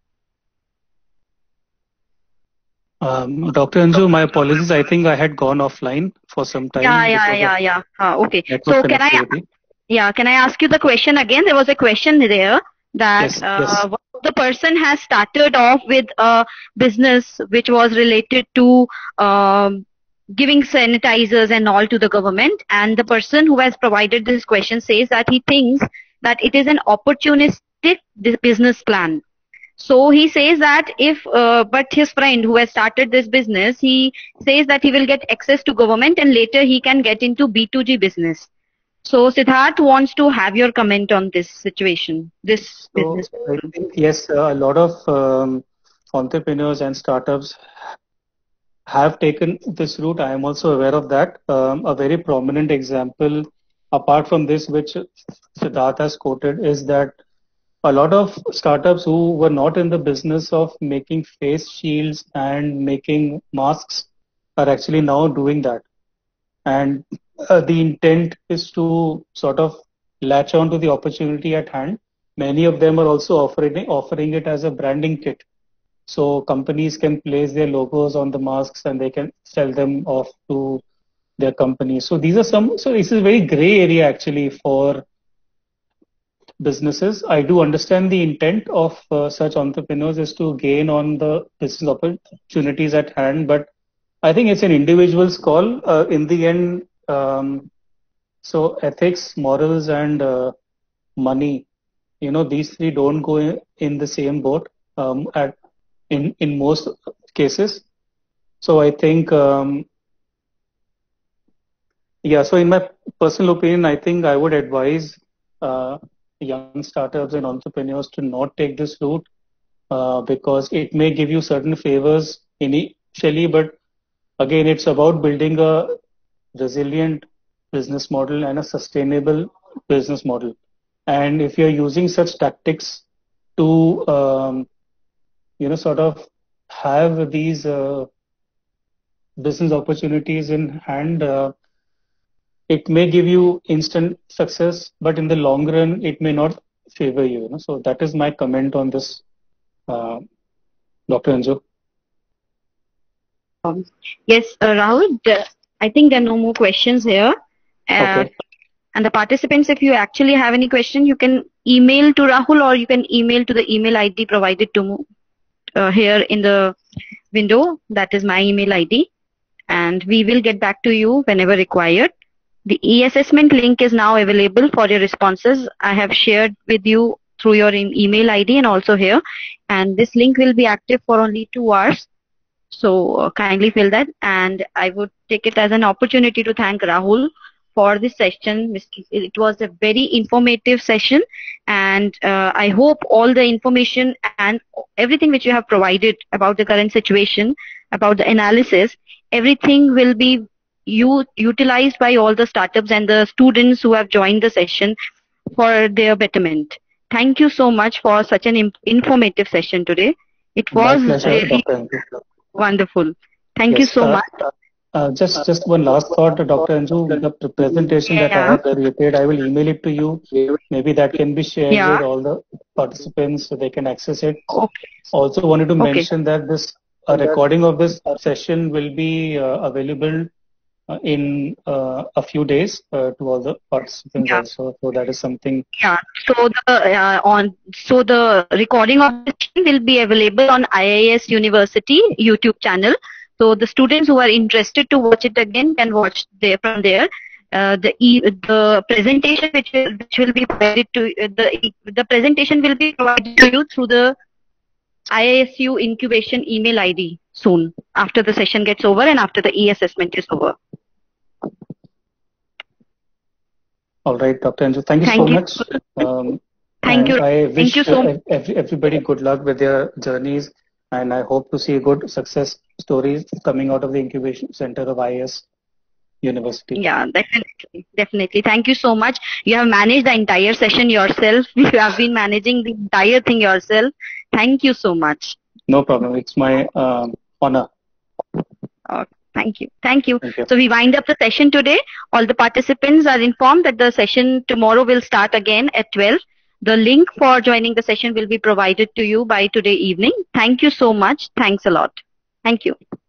Um, Doctor Anju, my apologies. I think I had gone offline for some time. Yeah, yeah, yeah, yeah. Uh, okay. So can I? Yeah, can I ask you the question again? There was a question there that yes, uh, yes. the person has started off with a business which was related to um, giving sanitizers and all to the government, and the person who has provided this question says that he thinks that it is an opportunistic business plan. So he says that if, uh, but his friend who has started this business, he says that he will get access to government and later he can get into B two G business. So Siddharth wants to have your comment on this situation, this so business. I think, yes, uh, a lot of um, entrepreneurs and startups have taken this route. I am also aware of that. Um, a very prominent example, apart from this, which Siddharth has quoted, is that a lot of startups who were not in the business of making face shields and making masks are actually now doing that. And uh, the intent is to sort of latch on to the opportunity at hand. Many of them are also offering, offering it as a branding kit. So companies can place their logos on the masks and they can sell them off to their companies. So these are some, so this is a very gray area actually for businesses. I do understand the intent of uh, such entrepreneurs is to gain on the business opportunities at hand, but I think it's an individual's call. Uh, in the end, um, so ethics, morals, and uh, money, you know, these three don't go in, in the same boat um, at in in most cases. So I think, um, yeah. So in my personal opinion, I think I would advise uh, young startups and entrepreneurs to not take this route uh, because it may give you certain favors initially, but again, it's about building a resilient business model and a sustainable business model. And if you're using such tactics to, um, you know, sort of have these uh, business opportunities in hand, uh, it may give you instant success, but in the long run, it may not favor you. you know? So that is my comment on this, uh, Doctor Anju. Um, yes, uh, Rahul, the, I think there are no more questions here. Uh, okay. And the participants, if you actually have any question, you can email to Rahul or you can email to the email I D provided to uh, here in the window. That is my email I D. And we will get back to you whenever required. The e-assessment link is now available for your responses. I have shared with you through your email I D and also here. And this link will be active for only two hours. So uh, kindly fill that. And I would take it as an opportunity to thank Rahul for this session. It was a very informative session, and uh, I hope all the information and everything which you have provided about the current situation, about the analysis, everything will be you utilized by all the startups and the students who have joined the session for their betterment. Thank you so much for such an informative session today. It was My pleasure, really Doctor wonderful. Thank yes, you so uh, much. Uh, just just one last thought, Doctor Anju. The presentation yeah. that I have created, I will email it to you. Maybe that can be shared yeah. with all the participants so they can access it. Okay. Also wanted to okay. mention that this a recording of this session will be uh, available uh, in uh, a few days uh, to all the participants yeah. also. So that is something. Yeah. So the uh, on so the recording of this will be available on I I S University YouTube channel. So the students who are interested to watch it again can watch there from there. Uh, the e the presentation which will, which will be provided to uh, the the presentation will be provided to you through the I I S U incubation email I D. soon after the session gets over and after the e-assessment is over. All right, Doctor Anju, thank you Thank so you. much. Um, Thank you. I wish Thank you so much. every, everybody good luck with their journeys, and I hope to see good success stories coming out of the incubation center of I A S University. Yeah, definitely. Definitely. Thank you so much. You have managed the entire session yourself. You have been managing the entire thing yourself. Thank you so much. No problem. It's my um, honor. Uh, thank you. Thank you. Thank you. So we wind up the session today. All the participants are informed that the session tomorrow will start again at twelve. The link for joining the session will be provided to you by today evening. Thank you so much. Thanks a lot. Thank you.